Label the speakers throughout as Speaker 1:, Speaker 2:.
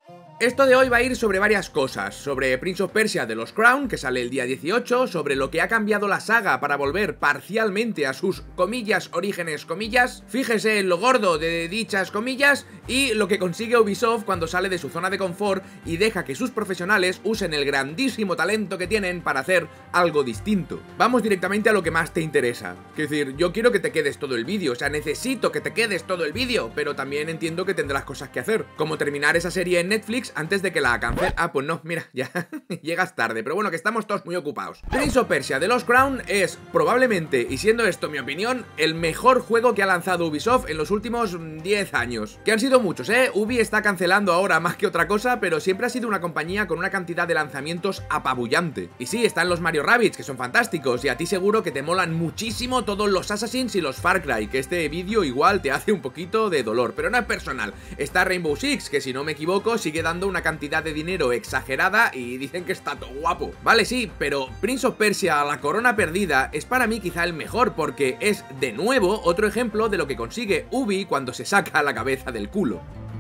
Speaker 1: Esto de hoy va a ir sobre varias cosas, sobre Prince of Persia The Lost Crown, que sale el día 18, sobre lo que ha cambiado la saga para volver parcialmente a sus comillas, orígenes, comillas, fíjese en lo gordo de dichas comillas, y lo que consigue Ubisoft cuando sale de su zona de confort y deja que sus profesionales usen el grandísimo talento que tienen para hacer algo distinto. Vamos directamente a lo que más te interesa. Es decir, yo quiero que te quedes todo el vídeo, o sea, necesito que te quedes todo el vídeo, pero también entiendo que tendrás cosas que hacer, como terminar esa serie en Netflix antes de que la cancelen. Ah, pues no, mira, ya llegas tarde, pero bueno, que estamos todos muy ocupados. Prince of Persia The Lost Crown es probablemente, y siendo esto mi opinión, el mejor juego que ha lanzado Ubisoft en los últimos 10 años. Que han sido muchos, Ubi está cancelando ahora más que otra cosa, pero siempre ha sido una compañía con una cantidad de lanzamientos apabullante. Y sí, están los Mario Rabbids, que son fantásticos, y a ti seguro que te molan muchísimo todos los Assassins y los Far Cry, que este vídeo igual te hace un poquito de dolor, pero no es personal. Está Rainbow Six, que si no me equivoco sigue dando una cantidad de dinero exagerada y dicen que está todo guapo. Vale, sí, pero Prince of Persia, la corona perdida, es para mí quizá el mejor porque es, de nuevo, otro ejemplo de lo que consigue Ubi cuando se saca la cabeza del culo.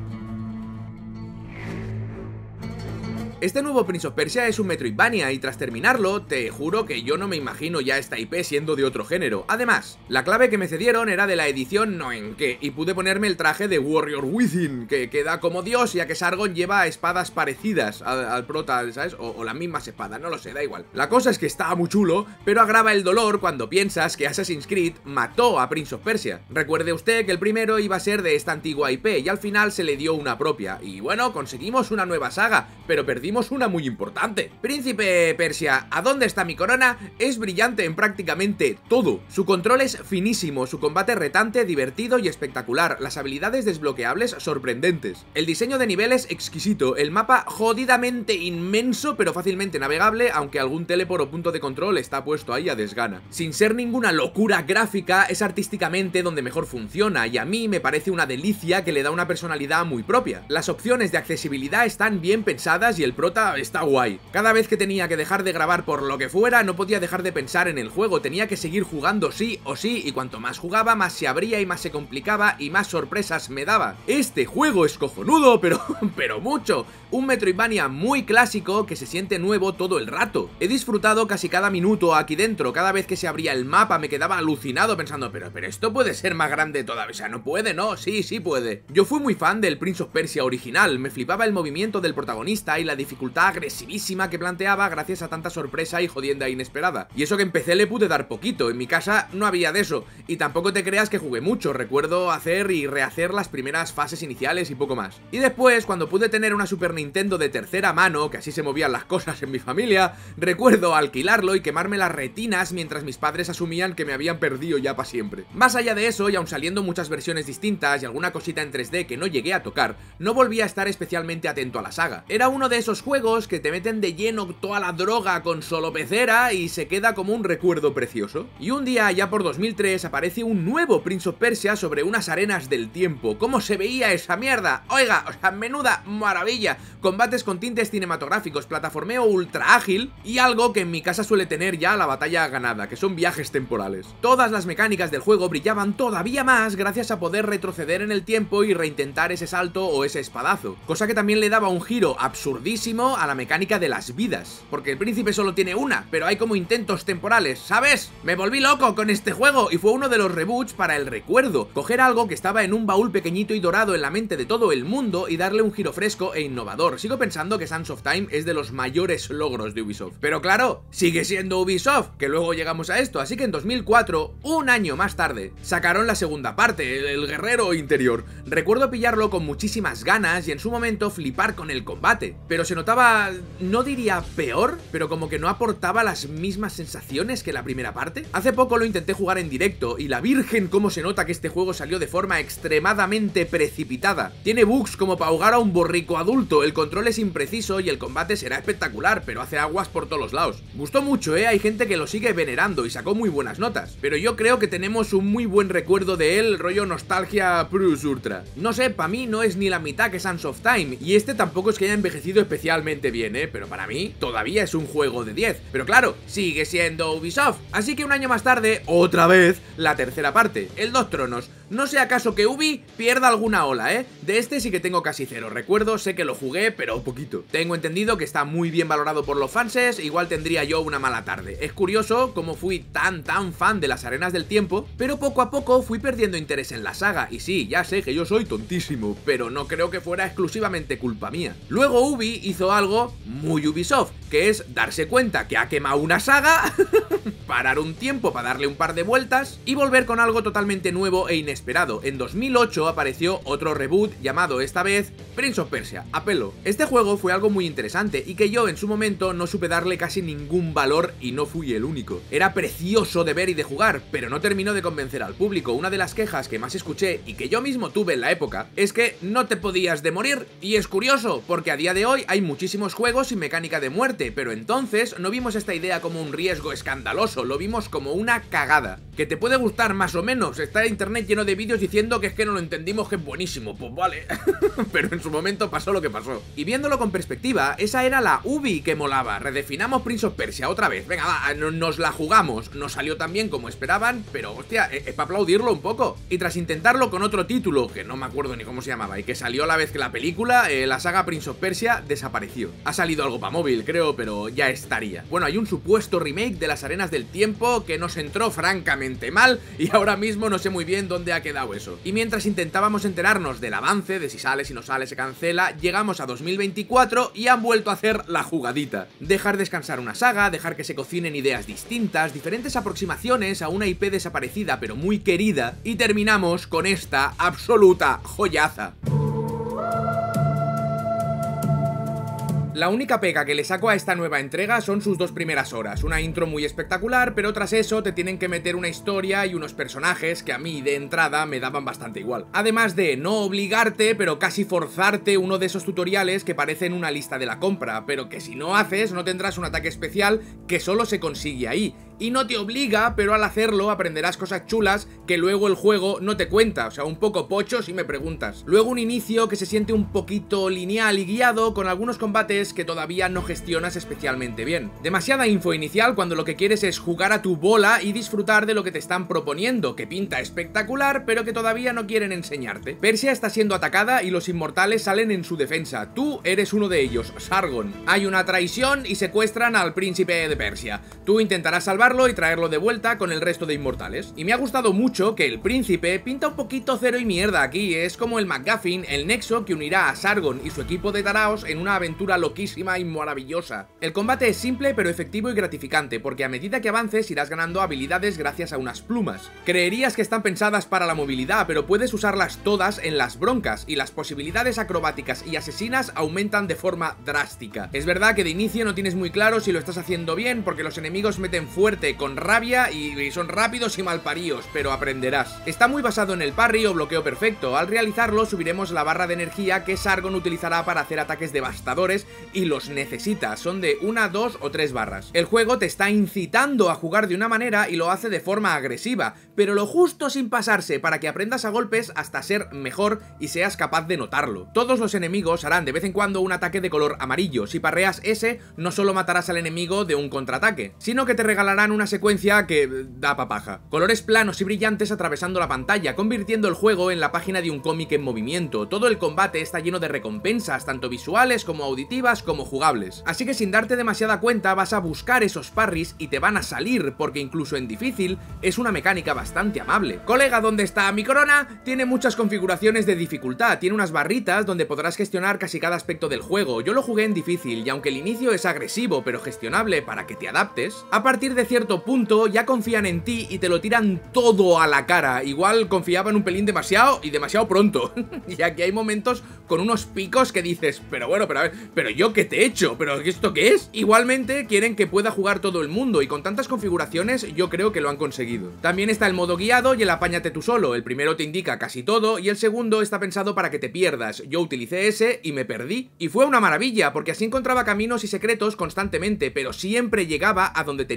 Speaker 1: Este nuevo Prince of Persia es un Metroidvania y tras terminarlo, te juro que yo no me imagino ya esta IP siendo de otro género. Además, la clave que me cedieron era de la edición no en qué, y pude ponerme el traje de Warrior Within, que queda como Dios, ya que Sargon lleva espadas parecidas al prota, ¿sabes? O las mismas espadas, no lo sé, da igual. La cosa es que está muy chulo, pero agrava el dolor cuando piensas que Assassin's Creed mató a Prince of Persia. Recuerde usted que el primero iba a ser de esta antigua IP y al final se le dio una propia. Y bueno, conseguimos una nueva saga, pero perdimos una muy importante. Príncipe Persia, ¿a dónde está mi corona? Es brillante en prácticamente todo. Su control es finísimo, su combate retante, divertido y espectacular, las habilidades desbloqueables sorprendentes. El diseño de niveles exquisito, el mapa jodidamente inmenso pero fácilmente navegable, aunque algún teleport o punto de control está puesto ahí a desgana. Sin ser ninguna locura gráfica, es artísticamente donde mejor funciona y a mí me parece una delicia que le da una personalidad muy propia. Las opciones de accesibilidad están bien pensadas y el prota está guay. Cada vez que tenía que dejar de grabar por lo que fuera, no podía dejar de pensar en el juego, tenía que seguir jugando sí o sí, y cuanto más jugaba, más se abría y más se complicaba y más sorpresas me daba. Este juego es cojonudo, pero mucho. Un Metroidvania muy clásico que se siente nuevo todo el rato. He disfrutado casi cada minuto aquí dentro, cada vez que se abría el mapa me quedaba alucinado pensando, pero esto puede ser más grande todavía, o sea, no puede, ¿no? Sí puede. Yo fui muy fan del Prince of Persia original, me flipaba el movimiento del protagonista y la dificultad agresivísima que planteaba gracias a tanta sorpresa y jodienda inesperada. Y eso que empecé le pude dar poquito, en mi casa no había de eso, y tampoco te creas que jugué mucho, recuerdo hacer y rehacer las primeras fases iniciales y poco más. Y después, cuando pude tener una Super Nintendo de tercera mano, que así se movían las cosas en mi familia, recuerdo alquilarlo y quemarme las retinas mientras mis padres asumían que me habían perdido ya para siempre. Más allá de eso, y aun saliendo muchas versiones distintas y alguna cosita en 3D que no llegué a tocar, no volví a estar especialmente atento a la saga. Era uno de esos juegos que te meten de lleno toda la droga con solo pecera y se queda como un recuerdo precioso. Y un día, ya por 2003, aparece un nuevo Prince of Persia sobre unas arenas del tiempo. ¿Cómo se veía esa mierda? Oiga, o sea, menuda maravilla. Combates con tintes cinematográficos, plataformeo ultra ágil y algo que en mi casa suele tener ya la batalla ganada, que son viajes temporales. Todas las mecánicas del juego brillaban todavía más gracias a poder retroceder en el tiempo y reintentar ese salto o ese espadazo, cosa que también le daba un giro absurdísimo a la mecánica de las vidas, porque el príncipe solo tiene una, pero hay como intentos temporales, ¿sabes? Me volví loco con este juego y fue uno de los reboots para el recuerdo, coger algo que estaba en un baúl pequeñito y dorado en la mente de todo el mundo y darle un giro fresco e innovador. Sigo pensando que Sands of Time es de los mayores logros de Ubisoft, pero claro, sigue siendo Ubisoft, que luego llegamos a esto, así que en 2004, un año más tarde, sacaron la segunda parte, el guerrero interior. Recuerdo pillarlo con muchísimas ganas y en su momento flipar con el combate, pero se notaba, no diría peor, pero como que no aportaba las mismas sensaciones que la primera parte. Hace poco lo intenté jugar en directo y la virgen cómo se nota que este juego salió de forma extremadamente precipitada. Tiene bugs como para ahogar a un borrico adulto, el control es impreciso y el combate será espectacular, pero hace aguas por todos los lados. Gustó mucho, hay gente que lo sigue venerando y sacó muy buenas notas, pero yo creo que tenemos un muy buen recuerdo de él, rollo nostalgia plus ultra. No sé, para mí no es ni la mitad que Sands of Time, y este tampoco es que haya envejecido especialmente bien, pero para mí todavía es un juego de 10. Pero claro, sigue siendo Ubisoft. Así que un año más tarde, otra vez, la tercera parte, el Dos Tronos. No sea acaso que Ubi pierda alguna ola, ¿eh? De este sí que tengo casi cero. Recuerdo, sé que lo jugué, pero poquito. Tengo entendido que está muy bien valorado por los fanses, igual tendría yo una mala tarde. Es curioso cómo fui tan fan de las Arenas del Tiempo, pero poco a poco fui perdiendo interés en la saga. Y sí, ya sé que yo soy tontísimo, pero no creo que fuera exclusivamente culpa mía. Luego Ubi hizo algo muy Ubisoft, que es darse cuenta que ha quemado una saga, parar un tiempo para darle un par de vueltas y volver con algo totalmente nuevo e inesperado. En 2008 apareció otro reboot llamado esta vez Prince of Persia, a pelo. Este juego fue algo muy interesante y que yo en su momento no supe darle casi ningún valor y no fui el único. Era precioso de ver y de jugar, pero no terminó de convencer al público. Una de las quejas que más escuché y que yo mismo tuve en la época es que no te podías de morir, y es curioso porque a día de hoy hay muchísimos juegos sin mecánica de muerte, pero entonces no vimos esta idea como un riesgo escandaloso, lo vimos como una cagada. Que te puede gustar más o menos, está internet lleno de vídeos diciendo que es que no lo entendimos, que es buenísimo, pues vale. Pero en su momento pasó lo que pasó. Y viéndolo con perspectiva, esa era la Ubi que molaba. Redefinamos Prince of Persia otra vez, venga va, nos la jugamos. No salió tan bien como esperaban, pero hostia, es para aplaudirlo un poco. Y tras intentarlo con otro título, que no me acuerdo ni cómo se llamaba, y que salió a la vez que la película, la saga Prince of Persia desapareció. Ha salido algo para móvil, creo, pero ya estaría. Bueno, hay un supuesto remake de las Arenas del Tiempo que nos entró francamente mal, y ahora mismo no sé muy bien dónde ha quedado eso. Y mientras intentábamos enterarnos del avance, de si sale, si no sale, se cancela, llegamos a 2024 y han vuelto a hacer la jugadita. Dejar descansar una saga, dejar que se cocinen ideas distintas, diferentes aproximaciones a una IP desaparecida pero muy querida, y terminamos con esta absoluta joyaza. La única pega que le saco a esta nueva entrega son sus 2 primeras horas, una intro muy espectacular, pero tras eso te tienen que meter una historia y unos personajes que a mí de entrada me daban bastante igual. Además de no obligarte, pero casi forzarte uno de esos tutoriales que parecen una lista de la compra, pero que si no haces no tendrás un ataque especial que solo se consigue ahí. Y no te obliga, pero al hacerlo aprenderás cosas chulas que luego el juego no te cuenta, o sea, un poco pocho si me preguntas. Luego un inicio que se siente un poquito lineal y guiado, con algunos combates que todavía no gestionas especialmente bien. Demasiada info inicial cuando lo que quieres es jugar a tu bola y disfrutar de lo que te están proponiendo, que pinta espectacular, pero que todavía no quieren enseñarte. Persia está siendo atacada y los inmortales salen en su defensa. Tú eres uno de ellos, Sargon. Hay una traición y secuestran al príncipe de Persia. Tú intentarás salvarlo y traerlo de vuelta con el resto de inmortales. Y me ha gustado mucho que el príncipe pinta un poquito cero y mierda aquí, es como el MacGuffin, el nexo que unirá a Sargon y su equipo de taraos en una aventura loquísima y maravillosa. El combate es simple pero efectivo y gratificante, porque a medida que avances irás ganando habilidades gracias a unas plumas. Creerías que están pensadas para la movilidad, pero puedes usarlas todas en las broncas, y las posibilidades acrobáticas y asesinas aumentan de forma drástica. Es verdad que de inicio no tienes muy claro si lo estás haciendo bien, porque los enemigos meten fuerte con rabia y son rápidos y malparíos, pero aprenderás. Está muy basado en el parry o bloqueo perfecto. Al realizarlo subiremos la barra de energía que Sargon utilizará para hacer ataques devastadores, y los necesita, son de 1, 2 o 3 barras. El juego te está incitando a jugar de una manera y lo hace de forma agresiva, pero lo justo sin pasarse, para que aprendas a golpes hasta ser mejor y seas capaz de notarlo. Todos los enemigos harán de vez en cuando un ataque de color amarillo. Si parreas ese, no solo matarás al enemigo de un contraataque, sino que te regalarán una secuencia que da papaja. Colores planos y brillantes atravesando la pantalla, convirtiendo el juego en la página de un cómic en movimiento. Todo el combate está lleno de recompensas, tanto visuales como auditivas como jugables. Así que sin darte demasiada cuenta vas a buscar esos parries y te van a salir, porque incluso en difícil es una mecánica bastante amable. Colega, ¿dónde está mi corona? Tiene muchas configuraciones de dificultad, tiene unas barritas donde podrás gestionar casi cada aspecto del juego. Yo lo jugué en difícil y aunque el inicio es agresivo pero gestionable para que te adaptes, a partir de cierto punto ya confían en ti y te lo tiran todo a la cara. Igual confiaban un pelín demasiado y demasiado pronto. Y aquí hay momentos con unos picos que dices, pero bueno, pero a ver, pero yo qué te he hecho, pero ¿esto qué es? Igualmente quieren que pueda jugar todo el mundo y con tantas configuraciones yo creo que lo han conseguido. También está el modo guiado y el apáñate tú solo. El primero te indica casi todo y el segundo está pensado para que te pierdas. Yo utilicé ese y me perdí. Y fue una maravilla porque así encontraba caminos y secretos constantemente, pero siempre llegaba a donde tenía que llegar.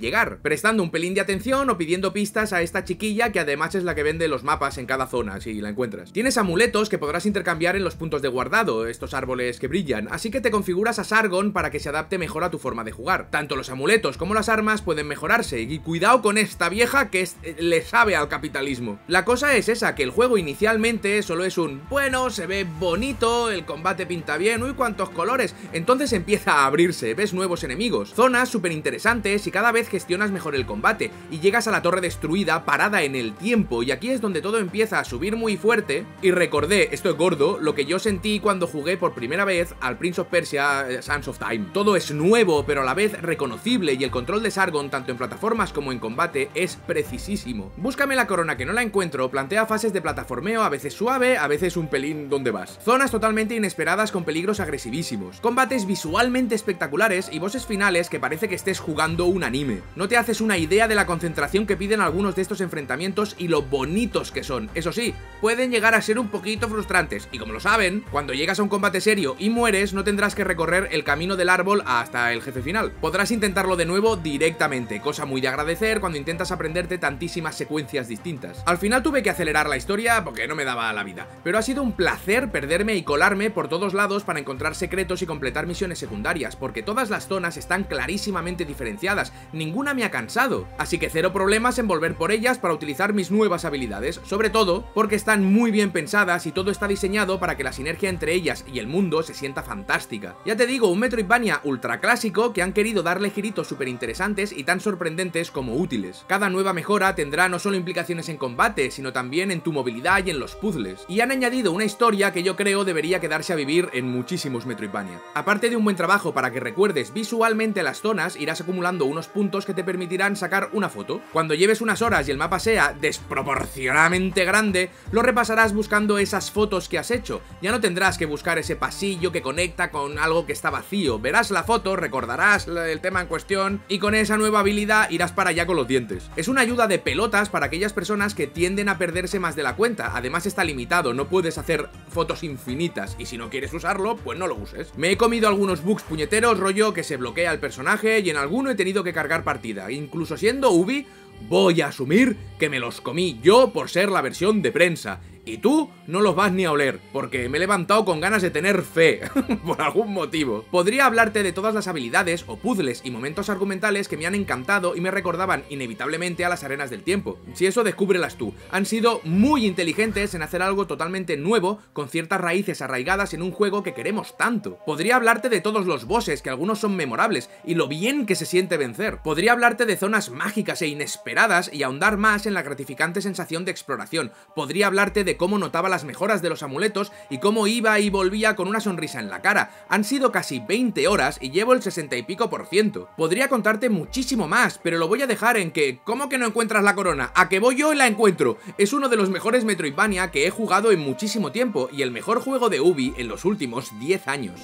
Speaker 1: llegar, prestando un pelín de atención o pidiendo pistas a esta chiquilla que además es la que vende los mapas en cada zona, si la encuentras. Tienes amuletos que podrás intercambiar en los puntos de guardado, estos árboles que brillan, así que te configuras a Sargon para que se adapte mejor a tu forma de jugar. Tanto los amuletos como las armas pueden mejorarse, y cuidado con esta vieja que le sabe al capitalismo. La cosa es esa, que el juego inicialmente solo es un, bueno, se ve bonito, el combate pinta bien, uy, cuántos colores, entonces empieza a abrirse, ves nuevos enemigos, zonas súper interesantes y cada vez gestionas mejor el combate, y llegas a la torre destruida parada en el tiempo, y aquí es donde todo empieza a subir muy fuerte, y recordé, esto es gordo, lo que yo sentí cuando jugué por primera vez al Prince of Persia Sands of Time. Todo es nuevo, pero a la vez reconocible, y el control de Sargon, tanto en plataformas como en combate, es precisísimo. Búscame la corona, que no la encuentro, plantea fases de plataformeo, a veces suave, a veces un pelín donde vas. Zonas totalmente inesperadas con peligros agresivísimos. Combates visualmente espectaculares y bosses finales que parece que estés jugando un anime. No te haces una idea de la concentración que piden algunos de estos enfrentamientos y lo bonitos que son. Eso sí, pueden llegar a ser un poquito frustrantes, y como lo saben, cuando llegas a un combate serio y mueres, no tendrás que recorrer el camino del árbol hasta el jefe final. Podrás intentarlo de nuevo directamente, cosa muy de agradecer cuando intentas aprenderte tantísimas secuencias distintas. Al final tuve que acelerar la historia porque no me daba la vida, pero ha sido un placer perderme y colarme por todos lados para encontrar secretos y completar misiones secundarias, porque todas las zonas están clarísimamente diferenciadas, ninguna me ha cansado, así que cero problemas en volver por ellas para utilizar mis nuevas habilidades, sobre todo porque están muy bien pensadas y todo está diseñado para que la sinergia entre ellas y el mundo se sienta fantástica. Ya te digo, un Metroidvania ultra clásico que han querido darle giritos súper interesantes y tan sorprendentes como útiles. Cada nueva mejora tendrá no solo implicaciones en combate, sino también en tu movilidad y en los puzzles. Y han añadido una historia que yo creo debería quedarse a vivir en muchísimos Metroidvania. Aparte de un buen trabajo para que recuerdes visualmente las zonas, irás acumulando unos puntos que te permitirán sacar una foto. Cuando lleves unas horas y el mapa sea desproporcionadamente grande, lo repasarás buscando esas fotos que has hecho. Ya no tendrás que buscar ese pasillo que conecta con algo que está vacío. Verás la foto, recordarás el tema en cuestión y con esa nueva habilidad irás para allá con los dientes. Es una ayuda de pelotas para aquellas personas que tienden a perderse más de la cuenta. Además está limitado, no puedes hacer fotos infinitas y si no quieres usarlo, pues no lo uses. Me he comido algunos bugs puñeteros, rollo que se bloquea el personaje, y en alguno he tenido que cargar partida. Incluso siendo Ubi, voy a asumir que me los comí yo por ser la versión de prensa. Y tú no los vas ni a oler, porque me he levantado con ganas de tener fe, por algún motivo. Podría hablarte de todas las habilidades o puzzles y momentos argumentales que me han encantado y me recordaban inevitablemente a las arenas del tiempo. Si eso, descúbrelas tú. Han sido muy inteligentes en hacer algo totalmente nuevo, con ciertas raíces arraigadas en un juego que queremos tanto. Podría hablarte de todos los bosses, que algunos son memorables, y lo bien que se siente vencer. Podría hablarte de zonas mágicas e inesperadas y ahondar más en la gratificante sensación de exploración. Podría hablarte de cómo notaba las mejoras de los amuletos y cómo iba y volvía con una sonrisa en la cara. Han sido casi 20 horas y llevo el 60 y pico %. Podría contarte muchísimo más, pero lo voy a dejar en que, ¿cómo que no encuentras la corona? ¿A que voy yo y la encuentro? Es uno de los mejores Metroidvania que he jugado en muchísimo tiempo y el mejor juego de Ubi en los últimos 10 años.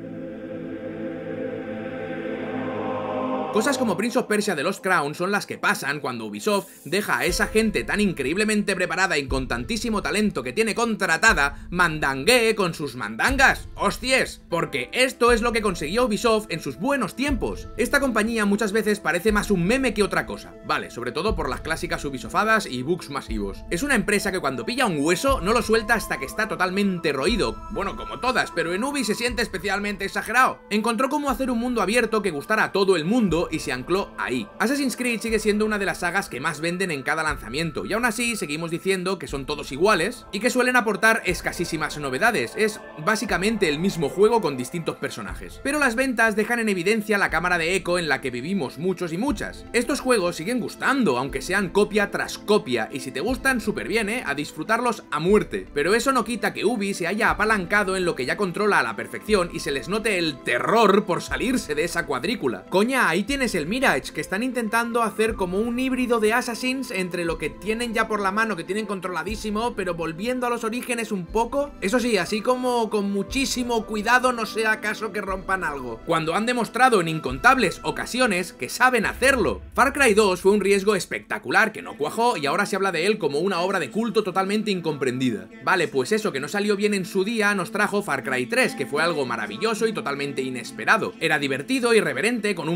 Speaker 1: Cosas como Prince of Persia The Lost Crown son las que pasan cuando Ubisoft deja a esa gente tan increíblemente preparada y con tantísimo talento que tiene contratada mandanguee con sus mandangas. ¡Hostias! Porque esto es lo que consiguió Ubisoft en sus buenos tiempos. Esta compañía muchas veces parece más un meme que otra cosa, vale, sobre todo por las clásicas Ubisofadas y bugs masivos. Es una empresa que cuando pilla un hueso no lo suelta hasta que está totalmente roído, bueno, como todas, pero en Ubi se siente especialmente exagerado. Encontró cómo hacer un mundo abierto que gustara a todo el mundo y se ancló ahí. Assassin's Creed sigue siendo una de las sagas que más venden en cada lanzamiento, y aún así seguimos diciendo que son todos iguales y que suelen aportar escasísimas novedades. Es básicamente el mismo juego con distintos personajes. Pero las ventas dejan en evidencia la cámara de eco en la que vivimos muchos y muchas. Estos juegos siguen gustando, aunque sean copia tras copia, y si te gustan, súper bien, a disfrutarlos a muerte. Pero eso no quita que Ubi se haya apalancado en lo que ya controla a la perfección y se les note el terror por salirse de esa cuadrícula. Coña, ahí tienes el Mirage, que están intentando hacer como un híbrido de Assassins entre lo que tienen ya por la mano, que tienen controladísimo, pero volviendo a los orígenes un poco. Eso sí, así como con muchísimo cuidado, no sea acaso que rompan algo, cuando han demostrado en incontables ocasiones que saben hacerlo. Far Cry 2 fue un riesgo espectacular que no cuajó y ahora se habla de él como una obra de culto totalmente incomprendida. Vale, pues eso que no salió bien en su día nos trajo Far Cry 3, que fue algo maravilloso y totalmente inesperado. Era divertido, irreverente, con un malo estupendo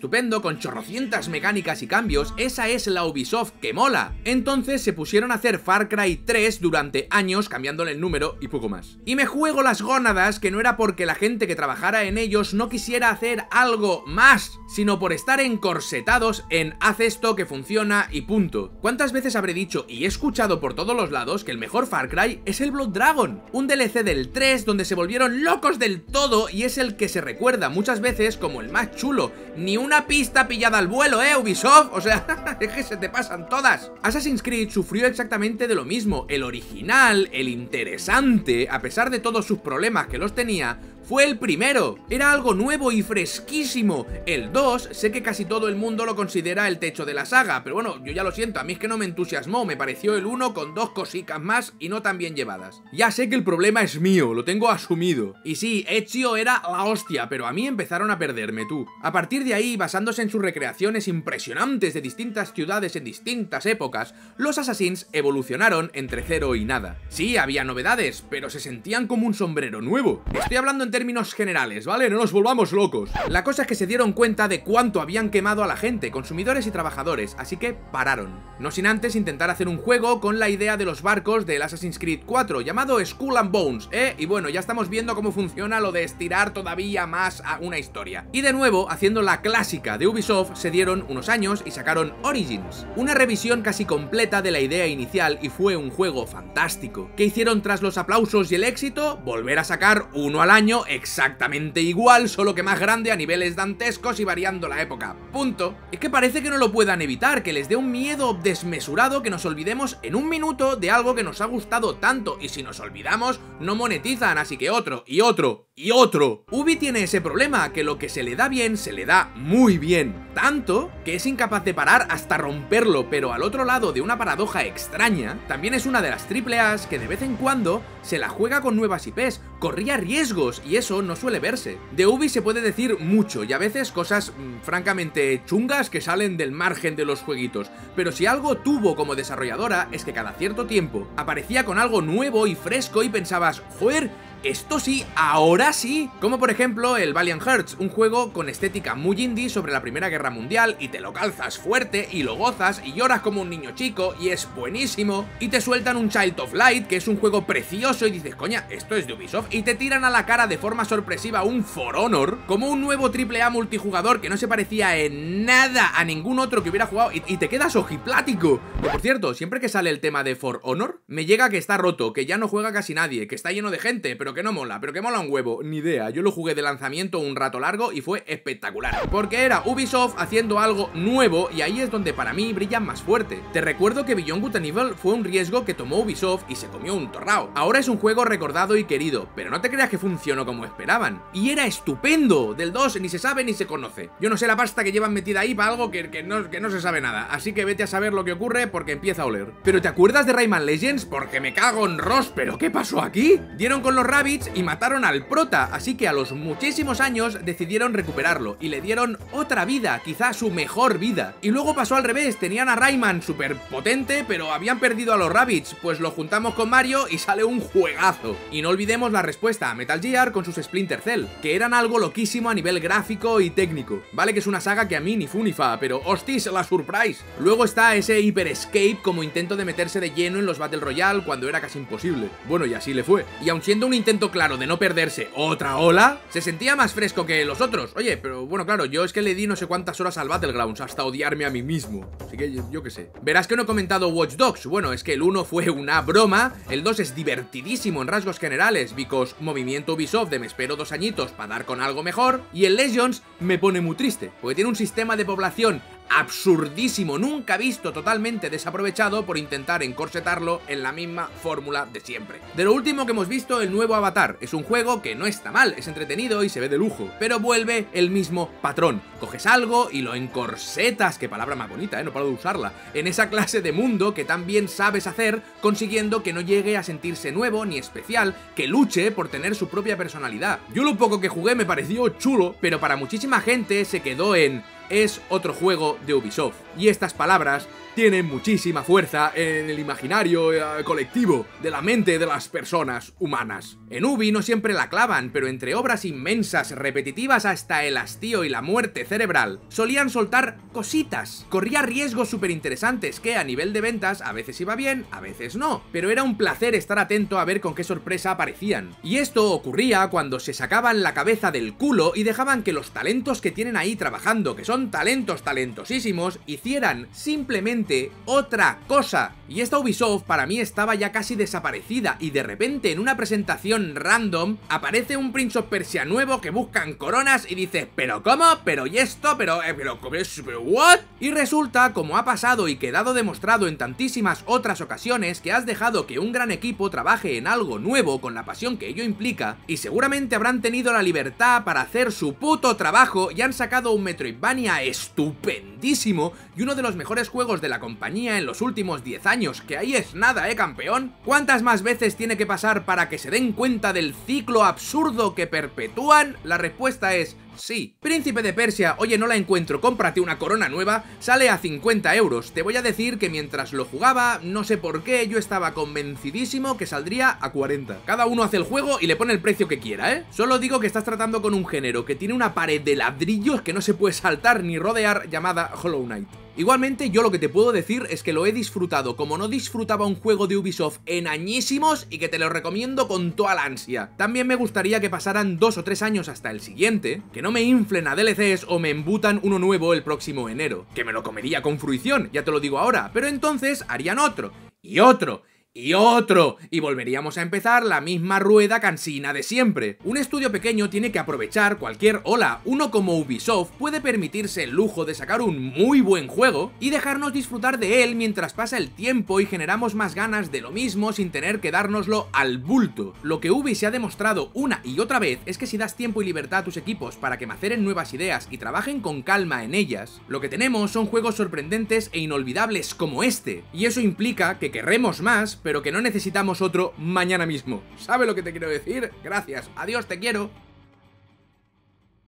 Speaker 1: estupendo, con chorrocientas mecánicas y cambios, esa es la Ubisoft que mola. Entonces se pusieron a hacer Far Cry 3 durante años, cambiándole el número y poco más. Y me juego las gónadas que no era porque la gente que trabajara en ellos no quisiera hacer algo más, sino por estar encorsetados en haz esto que funciona y punto. ¿Cuántas veces habré dicho y he escuchado por todos los lados que el mejor Far Cry es el Blood Dragon? Un DLC del 3 donde se volvieron locos del todo y es el que se recuerda muchas veces como el más chulo. Ni una pista pillada al vuelo, Ubisoft, o sea, es que se te pasan todas. Assassin's Creed sufrió exactamente de lo mismo. El original, el interesante, a pesar de todos sus problemas que los tenía, fue el primero. Era algo nuevo y fresquísimo. El 2, sé que casi todo el mundo lo considera el techo de la saga, pero bueno, yo ya lo siento, a mí es que no me entusiasmó, me pareció el 1 con dos cositas más y no tan bien llevadas. Ya sé que el problema es mío, lo tengo asumido. Y sí, Ezio era la hostia, pero a mí empezaron a perderme, tú. A partir de ahí, basándose en sus recreaciones impresionantes de distintas ciudades en distintas épocas, los Assassins evolucionaron entre cero y nada. Sí, había novedades, pero se sentían como un sombrero nuevo. Estoy hablando en términos generales, ¿vale? No nos volvamos locos. La cosa es que se dieron cuenta de cuánto habían quemado a la gente, consumidores y trabajadores, así que pararon. No sin antes intentar hacer un juego con la idea de los barcos del Assassin's Creed 4, llamado Skull and Bones, Y bueno, ya estamos viendo cómo funciona lo de estirar todavía más a una historia. Y de nuevo, haciendo la clásica de Ubisoft, se dieron unos años y sacaron Origins, una revisión casi completa de la idea inicial y fue un juego fantástico. ¿Qué hicieron tras los aplausos y el éxito? Volver a sacar uno al año exactamente igual, solo que más grande a niveles dantescos y variando la época. Punto. Es que parece que no lo puedan evitar, que les dé un miedo desmesurado que nos olvidemos en un minuto de algo que nos ha gustado tanto, y si nos olvidamos, no monetizan, así que otro, y otro, y otro. Ubi tiene ese problema, que lo que se le da bien, se le da muy bien. Tanto que es incapaz de parar hasta romperlo, pero al otro lado de una paradoja extraña, también es una de las AAAs que de vez en cuando se la juega con nuevas IPs, corría riesgos, y eso no suele verse. De Ubi se puede decir mucho, y a veces cosas francamente chungas que salen del margen de los jueguitos, pero si algo tuvo como desarrolladora es que cada cierto tiempo aparecía con algo nuevo y fresco y pensabas, joder, esto sí, ahora sí. Como por ejemplo el Valiant Hearts, un juego con estética muy indie sobre la Primera Guerra Mundial, y te lo calzas fuerte y lo gozas y lloras como un niño chico y es buenísimo, y te sueltan un Child of Light que es un juego precioso y dices, coña, esto es de Ubisoft, y te tiran a la cara de forma sorpresiva un For Honor como un nuevo AAA multijugador que no se parecía en nada a ningún otro que hubiera jugado, y te quedas ojiplático. Que por cierto, siempre que sale el tema de For Honor, me llega que está roto, que ya no juega casi nadie, que está lleno de gente, pero que no mola, pero que mola un huevo, ni idea. Yo lo jugué de lanzamiento un rato largo y fue espectacular, porque era Ubisoft haciendo algo nuevo, y ahí es donde para mí brillan más fuerte. Te recuerdo que Beyond Good and Evil fue un riesgo que tomó Ubisoft y se comió un torrao. Ahora es un juego recordado y querido, pero no te creas que funcionó como esperaban. Y era estupendo. Del 2 ni se sabe ni se conoce. Yo no sé la pasta que llevan metida ahí para algo que no se sabe nada, así que vete a saber lo que ocurre porque empieza a oler. ¿Pero te acuerdas de Rayman Legends? Porque me cago en Ross, ¿pero qué pasó aquí? Dieron con los Rabbids y mataron al prota, así que a los muchísimos años decidieron recuperarlo y le dieron otra vida, quizá su mejor vida. Y luego pasó al revés, tenían a Rayman súper potente, pero habían perdido a los Rabbids, pues lo juntamos con Mario y sale un juegazo. Y no olvidemos la respuesta a Metal Gear con sus Splinter Cell, que eran algo loquísimo a nivel gráfico y técnico. Vale que es una saga que a mí ni fu ni fa, pero hostis, la surprise. Luego está ese Hyper Escape como intento de meterse de lleno en los Battle Royale cuando era casi imposible. Bueno, y así le fue. Y aun siendo un intento claro de no perderse otra ola, se sentía más fresco que los otros. Oye, pero bueno, claro, yo es que le di no sé cuántas horas al Battlegrounds hasta odiarme a mí mismo. Así que yo qué sé. Verás que no he comentado Watch Dogs. Bueno, es que el 1 fue una broma, el 2 es divertidísimo en rasgos generales, because movimiento Ubisoft de me espero 2 añitos para dar con algo mejor, y el Legends me pone muy triste, porque tiene un sistema de población absurdísimo, nunca visto, totalmente desaprovechado por intentar encorsetarlo en la misma fórmula de siempre. De lo último que hemos visto, el nuevo Avatar. Es un juego que no está mal, es entretenido y se ve de lujo, pero vuelve el mismo patrón. Coges algo y lo encorsetas, qué palabra más bonita, no paro de usarla, en esa clase de mundo que tan bien sabes hacer, consiguiendo que no llegue a sentirse nuevo ni especial, que luche por tener su propia personalidad. Yo lo poco que jugué me pareció chulo, pero para muchísima gente se quedó en: es otro juego de Ubisoft. Y estas palabras tienen muchísima fuerza en el imaginario colectivo de la mente de las personas humanas. En Ubi no siempre la clavan, pero entre obras inmensas, repetitivas hasta el hastío y la muerte cerebral, solían soltar cositas. Corría riesgos súper interesantes que a nivel de ventas a veces iba bien, a veces no, pero era un placer estar atento a ver con qué sorpresa aparecían. Y esto ocurría cuando se sacaban la cabeza del culo y dejaban que los talentos que tienen ahí trabajando, que son talentos talentosísimos, hicieran simplemente otra cosa. Y esta Ubisoft para mí estaba ya casi desaparecida y de repente en una presentación random aparece un Prince of Persia nuevo que buscan coronas y dices, ¿pero cómo? ¿Pero y esto? ¿Pero what? Y resulta, como ha pasado y quedado demostrado en tantísimas otras ocasiones, que has dejado que un gran equipo trabaje en algo nuevo con la pasión que ello implica y seguramente habrán tenido la libertad para hacer su puto trabajo y han sacado un Metroidvania estupendísimo y uno de los mejores juegos de la compañía en los últimos 10 años, que ahí es nada, campeón. ¿Cuántas más veces tiene que pasar para que se den cuenta del ciclo absurdo que perpetúan? La respuesta es sí. Príncipe de Persia, oye, no la encuentro, cómprate una corona nueva, sale a 50 euros. Te voy a decir que mientras lo jugaba, no sé por qué, yo estaba convencidísimo que saldría a 40. Cada uno hace el juego y le pone el precio que quiera, ¿eh? Solo digo que estás tratando con un género que tiene una pared de ladrillos que no se puede saltar ni rodear, llamada Hollow Knight. Igualmente, yo lo que te puedo decir es que lo he disfrutado como no disfrutaba un juego de Ubisoft en añísimos y que te lo recomiendo con toda la ansia. También me gustaría que pasaran 2 o 3 años hasta el siguiente, que no me inflen a DLCs o me embutan uno nuevo el próximo enero, que me lo comería con fruición, ya te lo digo ahora, pero entonces harían otro, y otro, y otro, y volveríamos a empezar la misma rueda cansina de siempre. Un estudio pequeño tiene que aprovechar cualquier ola. Uno como Ubisoft puede permitirse el lujo de sacar un muy buen juego y dejarnos disfrutar de él mientras pasa el tiempo y generamos más ganas de lo mismo sin tener que dárnoslo al bulto. Lo que Ubi se ha demostrado una y otra vez es que si das tiempo y libertad a tus equipos para que maceren nuevas ideas y trabajen con calma en ellas, lo que tenemos son juegos sorprendentes e inolvidables como este. Y eso implica que querremos más, pero que no necesitamos otro mañana mismo. ¿Sabe lo que te quiero decir? Gracias, adiós, te quiero.